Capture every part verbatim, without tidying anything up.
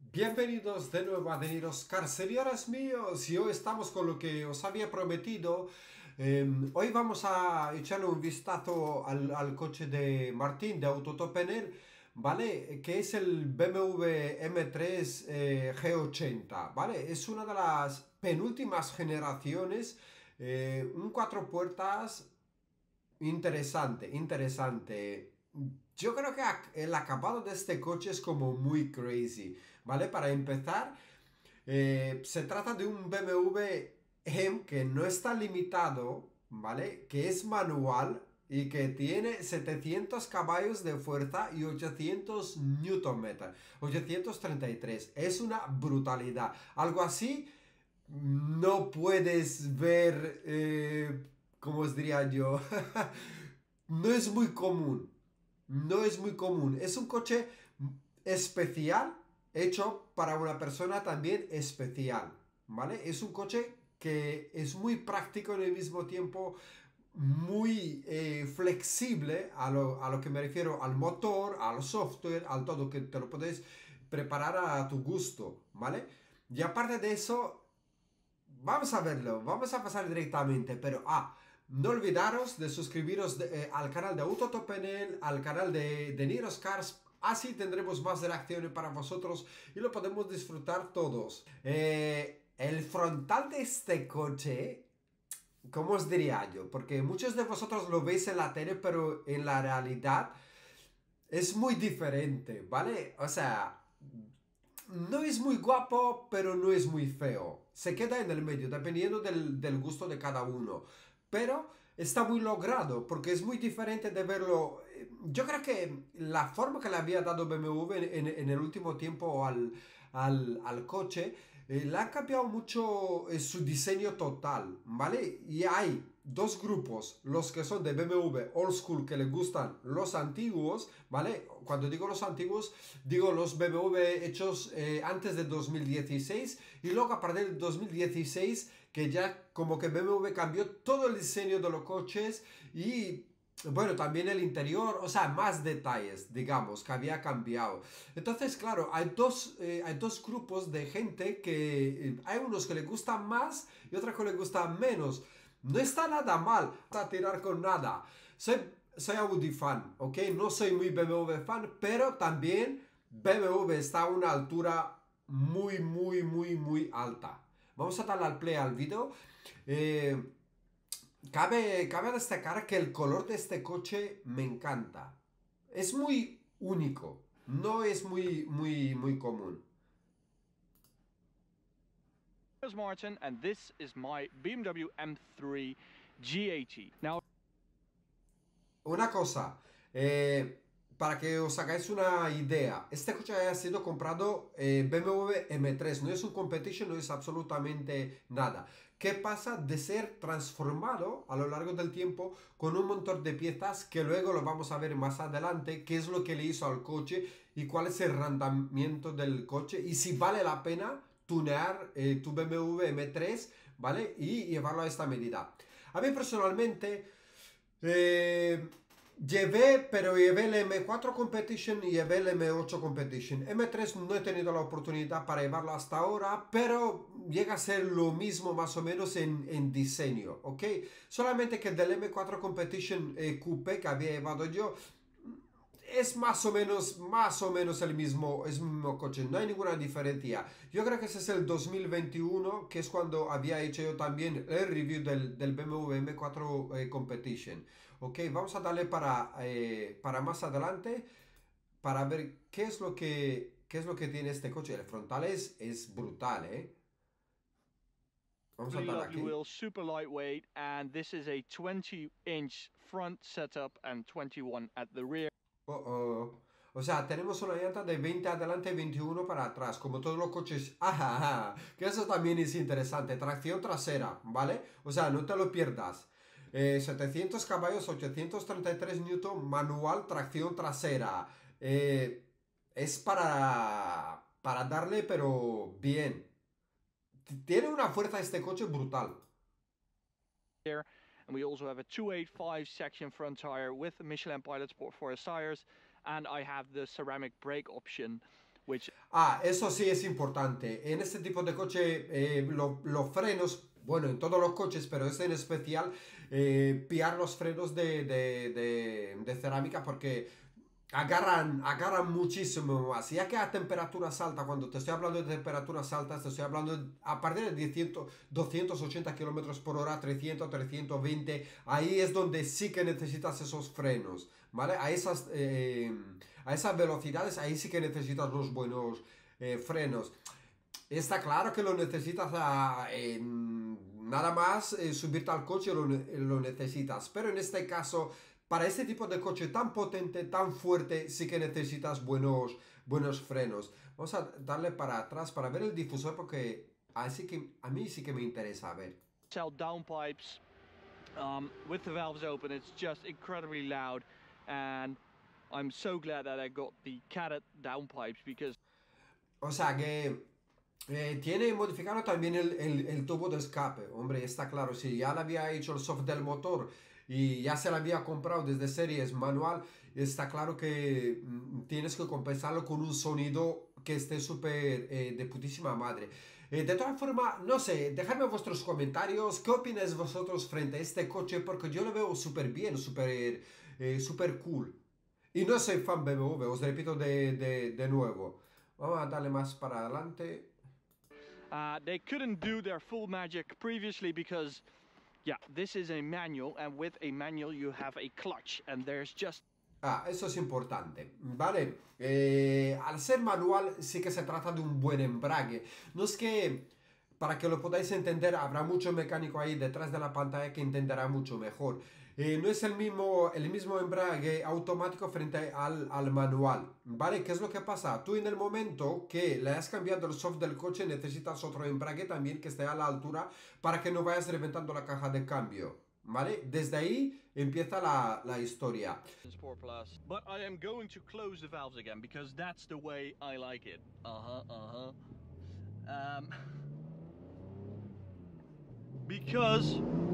Bienvenidos de nuevo a Deniros Cars, señores míos, y hoy estamos con lo que os había prometido. Eh, hoy vamos a echarle un vistazo al, al coche de Martín de Autotopenel, ¿vale? Que es el B M W M tres eh, G ochenta, ¿vale? Es una de las penúltimas generaciones, eh, un cuatro puertas interesante, interesante. Yo creo que el acabado de este coche es como muy crazy, ¿vale? Para empezar, eh, se trata de un B M W M que no está limitado, ¿vale? Que es manual y que tiene setecientos caballos de fuerza y ochocientos Newton metros, ochocientos treinta y tres. Es una brutalidad. Algo así no puedes ver, eh, ¿cómo os diría yo? No es muy común. No es muy común. Es un coche especial, hecho para una persona también especial, ¿vale? Es un coche que es muy práctico en el mismo tiempo, muy eh, flexible a lo, a lo que me refiero al motor, al software, al todo, que te lo puedes preparar a tu gusto, ¿vale? Y aparte de eso, vamos a verlo, vamos a pasar directamente, pero ah, no olvidaros de suscribiros de- eh, al canal de Autotopenel, al canal de, de Niros Cars, así tendremos más reacciones para vosotros y lo podemos disfrutar todos. Eh, el frontal de este coche, ¿cómo os diría yo? Porque muchos de vosotros lo veis en la tele, pero en la realidad es muy diferente, ¿vale? O sea, no es muy guapo, pero no es muy feo. Se queda en el medio, dependiendo del, del gusto de cada uno. Pero está muy logrado, porque es muy diferente de verlo. Yo creo que la forma que le había dado B M W en, en- en el último tiempo al, al, al coche, eh, le ha cambiado mucho eh, su diseño total, ¿vale? Y hay dos grupos, los que son de B M W Old School, que les gustan los antiguos, ¿vale? Cuando digo los antiguos, digo los B M W hechos eh, antes de dos mil dieciséis, y luego a partir del dos mil dieciséis que ya como que B M W cambió todo el diseño de los coches y bueno, también el interior, o sea, más detalles, digamos, que había cambiado. Entonces, claro, hay dos, eh, hay dos grupos de gente que eh, hay unos que les gustan más y otros que les gustan menos. No está nada mal a tirar con nada. Soy, soy Audi fan, ¿ok? No soy muy B M W fan, pero también B M W está a una altura muy, muy, muy, muy alta. Vamos a darle al play al video. Eh, cabe, cabe destacar que el color de este coche me encanta. Es muy único. No es muy, muy, muy común. Is Martin, and this is my B M W M three G eighty. Now, Una cosa, eh, para que os hagáis una idea, este coche ha sido comprado eh, B M W M tres, no es un competition, no es absolutamente nada. ¿Qué pasa de ser transformado a lo largo del tiempo con un montón de piezas que luego lo vamos a ver más adelante, qué es lo que le hizo al coche y cuál es el rendimiento del coche y si vale la pena tunear eh, tu B M W M tres, ¿vale? Y llevarlo a esta medida. A mí personalmente... Eh, llevé, pero llevé el M cuatro Competition y llevé el M ocho Competition. M tres no he tenido la oportunidad para llevarlo hasta ahora, pero llega a ser lo mismo más o menos en, en diseño, ¿ok? Solamente que del M cuatro Competition eh, Coupé que había llevado yo, es más o menos, más o menos el mismo, es el mismo coche, no hay ninguna diferencia. Yo creo que ese es el dos mil veintiuno, que es cuando había hecho yo también el review del, del B M W M cuatro eh, Competition. Ok, vamos a darle para, eh, para más adelante para ver qué es lo que, qué es lo que tiene este coche. El frontal es, es brutal, ¿eh? Vamos a really darle lovely aquí. wheels, super lightweight, and this is a twenty inch front setup and twenty-one at the rear. Oh, oh. O sea, tenemos una llanta de veinte adelante y veintiuno para atrás, como todos los coches. Ajá, ajá. Que eso también es interesante. Tracción trasera, ¿vale? O sea, no te lo pierdas. Eh, setecientos caballos, ochocientos treinta y tres newton, manual, tracción trasera. Eh, es para, para darle, pero bien. Tiene una fuerza este coche brutal. And we also have a two eighty-five section front tire with Michelin Pilot Sport Forest tires, and I have the ceramic brake option, which Ah, eso sí es importante. En este tipo de coche, eh, lo- los frenos, bueno, en todos los coches, pero este en especial, eh, pillar los frenos de, de- de- de cerámica porque agarran, agarran muchísimo más. Ya que a temperaturas altas, cuando te estoy hablando de temperaturas altas, te estoy hablando de- a partir de cien, doscientos ochenta kilómetros por hora, trescientos, trescientos veinte, ahí es donde sí que necesitas esos frenos, ¿vale? A esas, eh, a esas velocidades, ahí sí que necesitas los buenos eh, frenos. Está claro que lo necesitas a, en- nada más eh, subirte al coche lo, ne- lo necesitas, pero en este caso, para este tipo de coche tan potente, tan fuerte, sí que necesitas buenos, buenos frenos. Vamos a darle para atrás para ver el difusor porque así que, a mí sí que me interesa ver. sell downpipes um, with the valves open. It's just incredibly loud, and I'm so glad that I got the Cadet downpipes because O sea que eh, tiene modificado también el, el- el tubo de escape. Hombre, está claro, si ya le había hecho el soft del motor y ya se lo había comprado desde series manual, está claro que mm, tienes que compensarlo con un sonido que esté súper eh, de putísima madre. Eh, de todas formas, no sé, dejadme vuestros comentarios. ¿Qué opináis vosotros frente a este coche? Porque yo lo veo súper bien, súper eh, súper cool. Y no soy fan B M W, os repito de, de, de nuevo. Vamos a darle más para adelante. uh, they couldn't do their full magic previously because, yeah, this is a manual, and with a manual you have a clutch, and there's just Ah, eso es importante, ¿vale? Eh, al ser manual sí que se trata de un buen embrague. No es que, para que lo podáis entender, habrá mucho mecánico ahí detrás de la pantalla que entenderá mucho mejor. Eh, no es el mismo, el mismo embrague automático frente al, al manual, ¿vale? ¿Qué es lo que pasa? Tú en el momento que le has cambiado el soft del coche necesitas otro embrague también que esté a la altura para que no vayas reventando la caja de cambio. ¿Vale? Desde ahí empieza la, la historia. Sport Plus. But I am going to close the valves again because that's the way I like it. Uh-huh, uh-huh. Um, because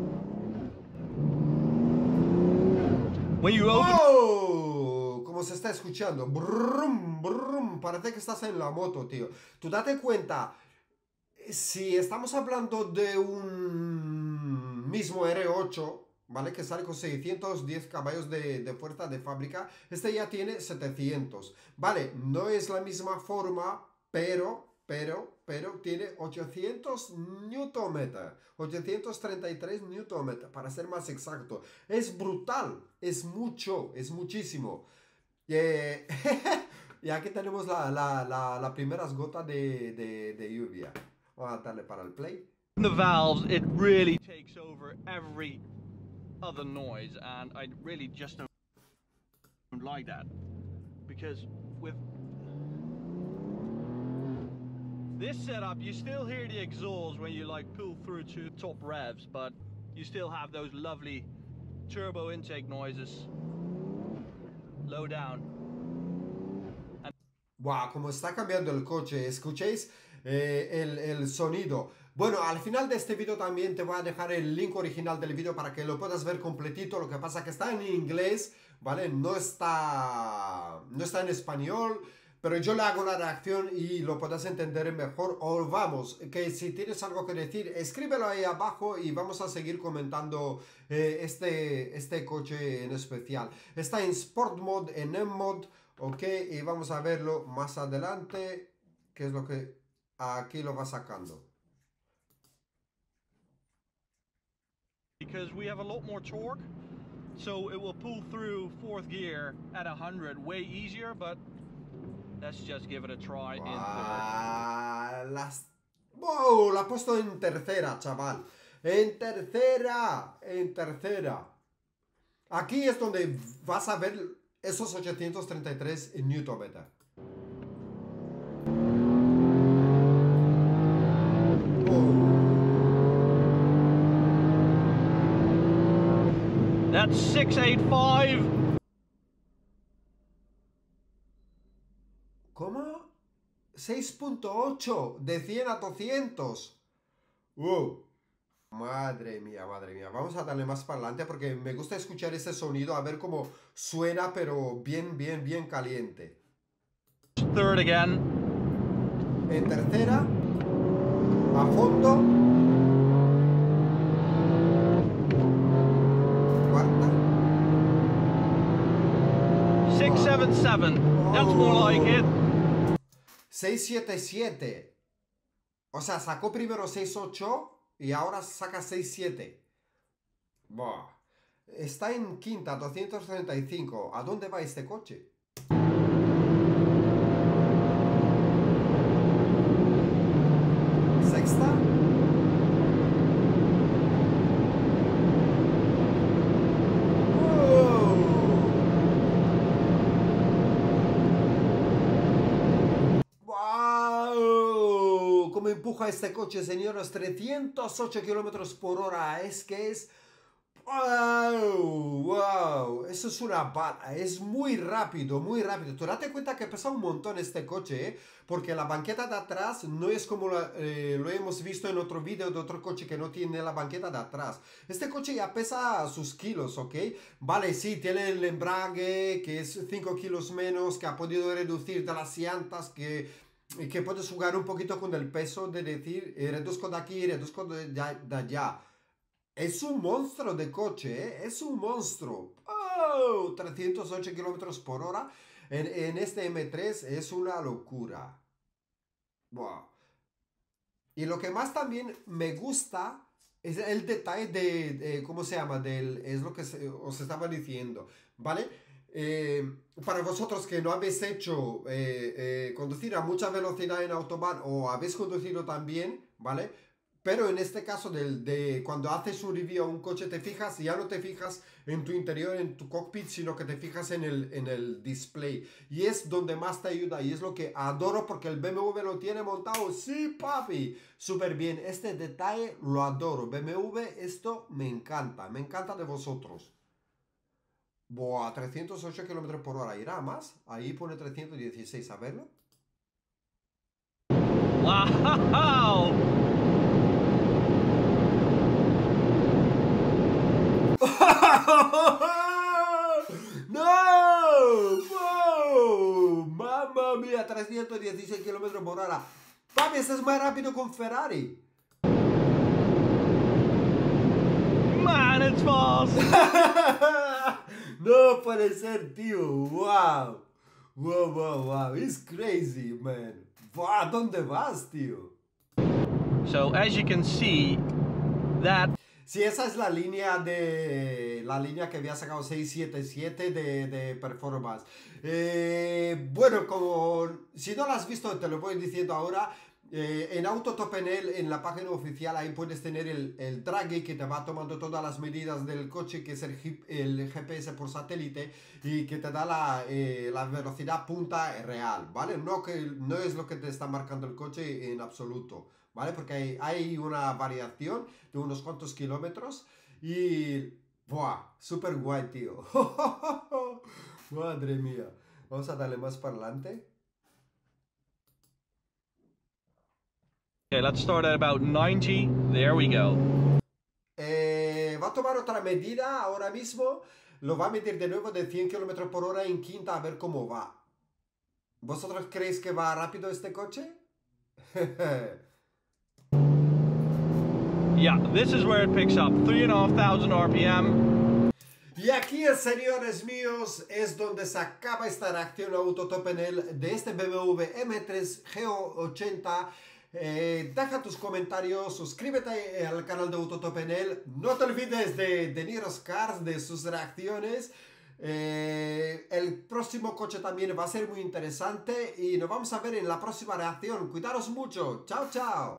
when you open ¡Oh! Como se está escuchando. Brum, brum. Parece que estás en la moto, tío. Tú date cuenta. Si estamos hablando de un mismo R ocho, ¿vale? Que sale con seiscientos diez caballos de, de fuerza de fábrica, este ya tiene setecientos. Vale, no es la misma forma, pero, pero, pero tiene ochocientos Newton metros. ochocientos treinta y tres Newton metros, para ser más exacto. Es brutal, es mucho, es muchísimo. Eh, y aquí tenemos la, la, la, la primeras gotas de, de, de lluvia. Vamos a darle para el play. the valves, it really takes over every other noise, and I really just don't like that because with this setup you still hear the exhaust when you like pull through to top revs, but you still have those lovely turbo intake noises low down. Wow, como está cambiando el coche. ¿Escuchéis eh, el, el sonido? Bueno, al final de este vídeo también te voy a dejar el link original del vídeo para que lo puedas ver completito. Lo que pasa que está en inglés, ¿vale? No está, no está en español, pero yo le hago la reacción y lo puedas entender mejor. O vamos, que si tienes algo que decir, escríbelo ahí abajo y vamos a seguir comentando eh, este, este coche en especial. Está en Sport Mode, en M Mode. Ok, y vamos a verlo más adelante, qué es lo que aquí lo va sacando. Because we have a lot more torque, so it will pull through fourth gear at one hundred way easier, but let's just give it a try in third. Ah, las... ¡Wow! La ha puesto en tercera, chaval. En tercera, en tercera. Aquí es donde vas a ver esos ochocientos treinta y tres Newton metros. That's six eighty-five. ¿Cómo? seis punto ocho de cien a doscientos. ¡Wow! Madre mía, madre mía. Vamos a darle más para adelante porque me gusta escuchar ese sonido, a ver cómo suena, pero bien, bien, bien caliente. Third again. En tercera. A fondo. Cuarta. six seven seven. That's more like it. seis siete siete. O sea, sacó primero seis ocho y ahora saca seis siete. Buah. Está en quinta, doscientos treinta y cinco. ¿A dónde va este coche? Sexta. ¡Wow! ¿Cómo empuja este coche, señores? trescientos ocho kilómetros por hora. Es que es... ¡Wow! ¡Wow! Eso es una bala. Es muy rápido, muy rápido. Tú date cuenta que pesa un montón este coche, ¿eh? Porque la banqueta de atrás no es como la, eh, lo hemos visto en otro vídeo de otro coche que no tiene la banqueta de atrás. Este coche ya pesa sus kilos, ¿ok? Vale, sí, tiene el embrague, que es cinco kilos menos, que ha podido reducir de las llantas, que... que puedes jugar un poquito con el peso de decir, eh, reduzco de aquí, reduzco de, de allá. Es un monstruo de coche, ¿eh? Es un monstruo. ¡Oh! trescientos ocho kilómetros por hora en, en este M tres es una locura. Wow. Y lo que más también me gusta es el detalle de, de ¿cómo se llama? Del, es lo que se, os estaba diciendo, ¿vale? Eh, para vosotros que no habéis hecho eh, eh, conducir a mucha velocidad en autobahn o habéis conducido también, ¿vale? Pero en este caso de, de cuando haces un review a un coche te fijas, ya no te fijas en tu interior, en tu cockpit, sino que te fijas en el, en el display. Y es donde más te ayuda y es lo que adoro porque el B M W lo tiene montado. Sí, papi, súper bien. Este detalle lo adoro. B M W, esto me encanta, me encanta de vosotros. Buah, trescientos ocho kilómetros por hora. ¿Irá más? Ahí pone trescientos dieciséis, a verlo. Wow! ¡No! ¡Wow! ¡Mamma mía! trescientos dieciséis kilómetros por hora. Papi, este es más rápido con Ferrari. Man, it's fast! No puede ser, tío. ¡Wow! ¡Wow, wow, wow! It's crazy, man. ¡Wow! ¿Dónde vas, tío? So, as you can see, that... Sí, esa es la línea de la línea que había sacado seis siete siete de, de performance. Eh, bueno, como si no lo has visto, te lo voy diciendo ahora. Eh, en Autotopenel, en la página oficial, ahí puedes tener el, el Draghi que te va tomando todas las medidas del coche, que es el, el G P S por satélite y que te da la, eh, la velocidad punta real, ¿vale? No, que, no es lo que te está marcando el coche en absoluto, ¿vale? Porque hay, hay una variación de unos cuantos kilómetros y... ¡buah! Súper guay, tío. Madre mía. Vamos a darle más para adelante. Okay, let's start at about ninety. There we go. Eh, va a tomar otra medida ahora mismo. Lo va a medir de nuevo de cien kilómetros por hora en quinta a ver cómo va. ¿Vosotros creéis que va rápido este coche? Yeah, this is where it picks up. three thousand five hundred R P M. Y aquí, señores míos, es donde se acaba esta reacción Autotopenel de este B M W M tres G ochenta. Eh, deja tus comentarios, suscríbete al canal de Autotopenel, no te olvides de, de Niros Cars, de sus reacciones. Eh, el próximo coche también va a ser muy interesante y nos vamos a ver en la próxima reacción. Cuidaros mucho, chao chao.